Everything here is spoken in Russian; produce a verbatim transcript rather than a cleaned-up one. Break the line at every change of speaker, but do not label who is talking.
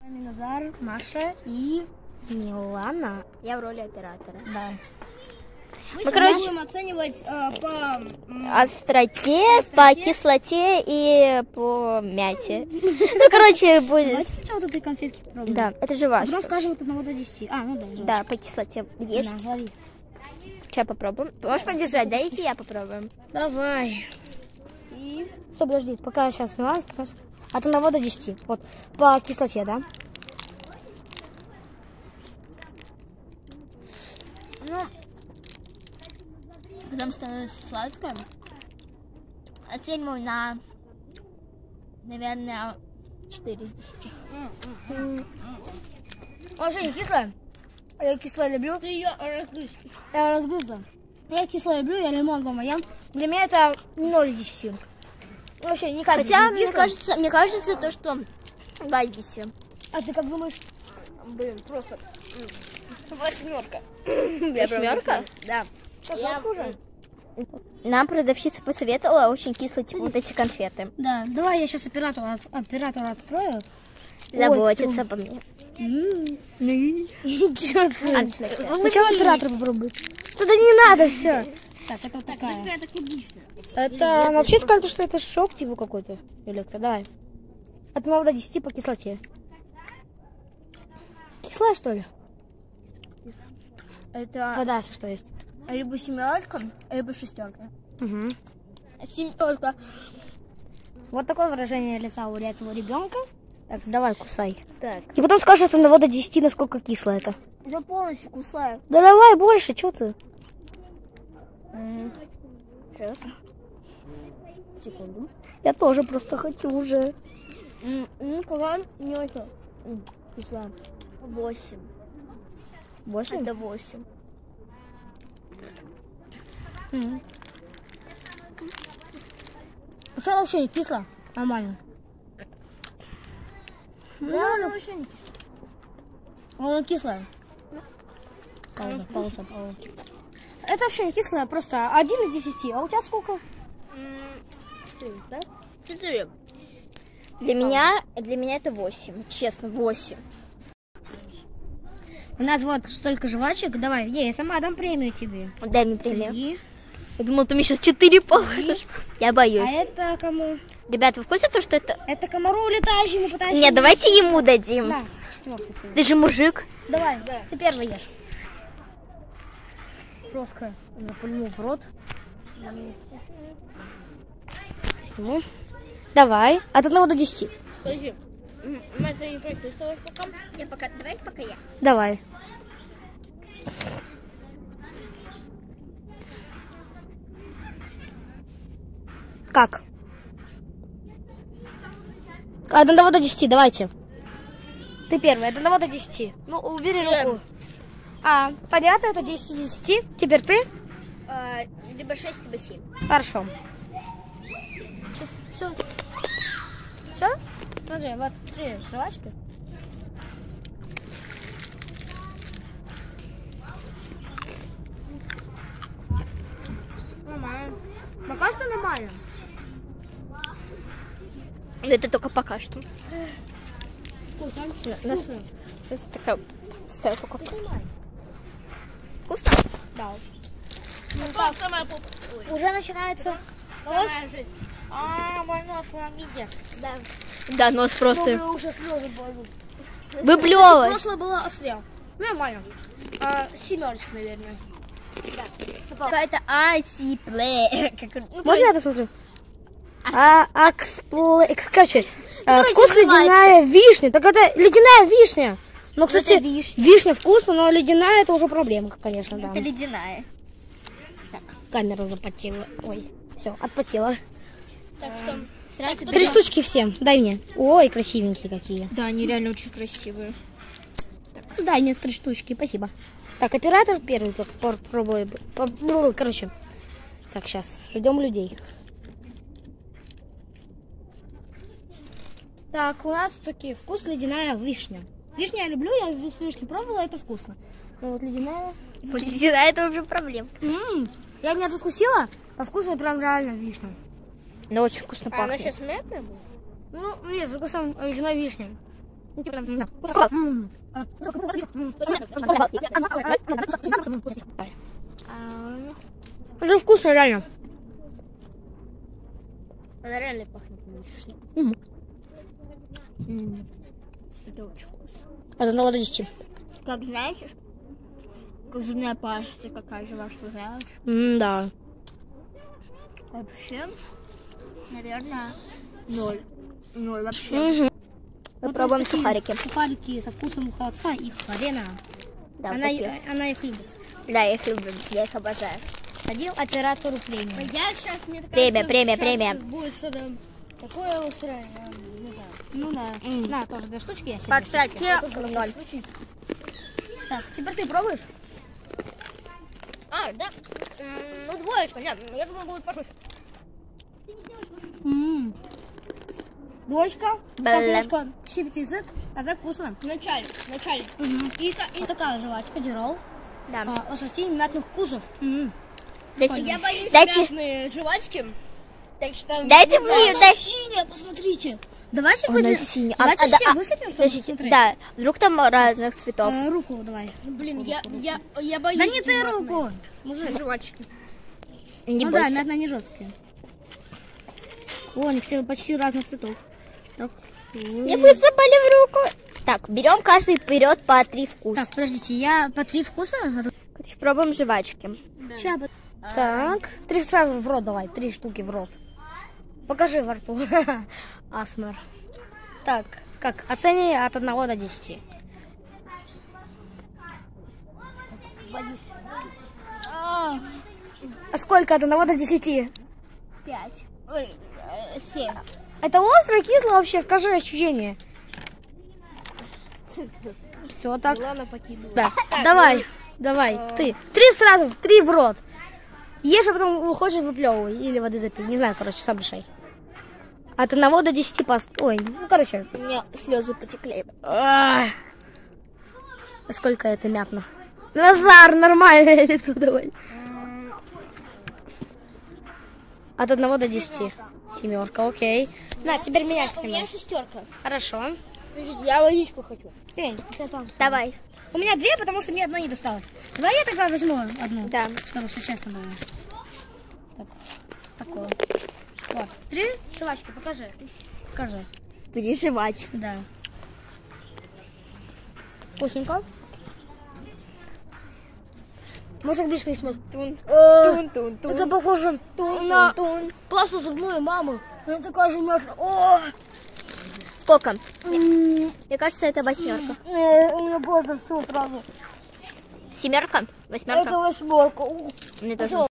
Назар, Маша и Милана. Я в роли оператора. Да. Мы, Мы короче, будем оценивать э, по остроте, остроте, по кислоте и по мяте. Ну, короче, будет... Давайте сначала вот этой конфетки попробуем. Да, это же ваше. Потом скажем от одного до десяти. А, ну да. Да, по кислоте. Есть. На, сейчас попробуем. Можешь подержать? Дайте я попробуем. Давай. И... Стоп, подожди, пока сейчас Милана, пока... От одного до десяти. Вот, по кислоте, да? Ну, потом становится сладкое. Оцениваю на, наверное, четыре из десяти. Очень кислая. Я кислое люблю. Ты ее разгрыз. Я разгрызла. Я кислое люблю, я лимон дома ем. Для меня это ноль из десяти. Вообще никак. Хотя, мне кажется, мне кажется, то, что два из десяти. А ты как думаешь? Блин, просто восьмерка. Восьмерка? Да. Я... Нам продавщица посоветовала очень кислые, типа, вот эти конфеты. Да, давай я сейчас оператора, оператора открою. Заботиться обо мне. Что ты? Сначала оператор попробует. Туда не надо, все. Так, это вот такая. Это вообще скажут, что это шок, типа, какой-то. Электро, давай. От одного до десяти по кислоте. Кислая, что ли? Это... Вода, что есть. Либо семерка, либо шестерка. Угу. Семерка. Вот такое выражение лица у этого ребенка. Так, давай, кусай. Так. И потом скажешь от одного до десяти, насколько кисло это. Я полностью кусаю. Да давай больше, что ты? Сейчас. Секунду. Я тоже просто хочу уже. Ну, пока не очень кисло. Восемь. Восемь? Это восемь. Mm. Сначала вообще не кисло, нормально. Да, оно вообще не кисло. Оно кислое. Пауза, пауза, пауза. Это вообще не кислое, просто один из десяти. А у тебя сколько? Четыре, да? Четыре. Для меня, для меня это восемь. Честно, восемь. У нас вот столько жвачек. Давай, не, я сама дам премию тебе. Дай мне премию. Три. Я думала, ты мне сейчас четыре положишь. Я боюсь. А это кому? Ребята, вы в курсе, то, что это... Это комару летающему, пытающему... Нет, давайте ему дадим. Да, четвертый тебе. Ты же мужик. Давай, да. Ты первый ешь. Просто запульну в рот. Сниму. Давай, от одного до десяти. Подожди. Ты не прочувствуешь пока? Я пока... Давай пока я. Давай. Как? От одного до десяти, давайте. Ты первый, от одного до десяти. Ну, убери руку. А, понятно, это десять из десяти. Теперь ты? А, либо шесть, либо семь. Хорошо. Сейчас, все. Все? Смотри, вот три жвачки. Нормально. Пока что нормально. Это только пока что. Вкусно. Вкусно. Это такая пустая упаковка. Вкусно? Да. Ну, так, уже начинается нос. А, мой нос, помогите. Да. Да, нос просто. Уже слезы пойдут. Выплевывай. Прошлое было острее. Нормально. А, семерочка, наверное. Да. Какая-то айси плей. Можно я посмотрю? А, аксплей. Короче, вкус ледяная вишня. Так это ледяная вишня. Ну, кстати, вишня. вишня вкусно, но ледяная это уже проблема, конечно, да. Это ледяная. Так, камера запотела. Ой, все, отпотела. Так, что? Сразу Три штучки всем. Дай мне. Ой, красивенькие какие. Да, они реально очень красивые. Так. Дай мне три штучки, спасибо. Так, оператор первый попробуй. Короче. Так, сейчас. Ждем людей. Так, у нас такие вкус ледяная вишня. Вишня я люблю, я вишню пробовала, это вкусно. Но вот ледяная... Ледяная это уже проблема. М-м-м. Я не откусила, по вкусу прям реально вишня. Но очень вкусно пахнет. А она сейчас мятная будет? Ну, нет, только сам ледяная вишня. Это вкусно, реально.
Она реально пахнет вкусно.
Угу.
Это очень вкусно.
Это на до десяти.
Как знаете, как зубная паста какая же, что знаешь?
М, да.
Вообще, наверное, ноль. Ноль вообще.
Угу.
Вот
Попробуем
такие
сухарики.
Сухарики со вкусом холодца и хрена.
Да,
она,
вот такие.
она их любит.
Да, я их люблю, я их обожаю.
Ходил оператору премиум.
Я сейчас, мне так
Премия,
кажется,
премия,
сейчас
премия.
будет что-то такое устроение, не знаю.
Ну да.
М.
На, тоже две штучки. Я себе
Под
две штучки.
штатье.
Я тоже ноль. Так, теперь ты пробуешь?
А, да? М, Ну, двоечка, нет, я думаю, будет пошусь.
М. Дочка,
Бля.
так немножко щипит язык, а так вкусно.
Вначале, вначале.
И, ка- и такая жвачка, дирол,
Да.
а, осуществление мятных вкусов. М.
Дайте,
Я боюсь
дайте,
мятные жвачки, так что...
дайте мне,
Она
дайте.
синяя, посмотрите. Давайте
Она
выпьем-
синяя.
Давайте
А, а,
все
да, а,
высыпем, чтобы
Подождите,
посмотреть.
да, вдруг там разных цветов.
Э, руку давай.
Блин, я, я, я боюсь...
Да не ты
мятные
руку. Мужик.
жвачки.
Не
Ну да,
бойся.
мятные не жесткие. О, они все почти разных цветов. Так.
Мне высыпали в руку. Так, берем каждый вперед по три вкуса.
Так, подождите, я по три вкуса?
Короче, пробуем жвачки.
Сейчас. Так, три сразу в рот давай, три штуки в рот. Покажи во рту. Асмер. Так, как? Оцени от одного до десяти.
А,
А сколько от одного до десяти?
Пять. Ой, э, семь.
Это остро, кисло вообще? Скажи ощущение. Все так.
Ладно, покинула.
Да. Давай, давай, ты. Три сразу, три в рот. Ешь, а потом хочешь выплевывай. Или воды запей. Не знаю, короче, сам решай. От одного до десяти паст. Ой, ну короче.
У меня слезы потекли.
Ах. Сколько это мятно? Назар, нормальное лицо давай. От одного до десяти. Семерка, окей. На, теперь меня
У меня
снимай.
шестерка.
Хорошо.
Подождите, я водичку хочу.
Пень, у тебя там.
Давай.
У меня две, потому что мне одной не досталось. Давай я тогда возьму одну.
Да.
Чтобы все честно было. Так, такое. Вот. Три жвачки, покажи. Покажи.
Три жвачки.
Да. Вкусненько. Может, близко не смотри.
Тун,
Э,
тун, тун, тун.
Это похоже
Тун,
на
тун, тун.
пасту зубную мамы. Она такая же мертвая. О!
Сколько?
М,
Мне кажется, это восьмерка.
э, У меня просто все сразу.
Семерка? Восьмерка?
Это восьмерка. Ух.
Мне тоже.
Всё.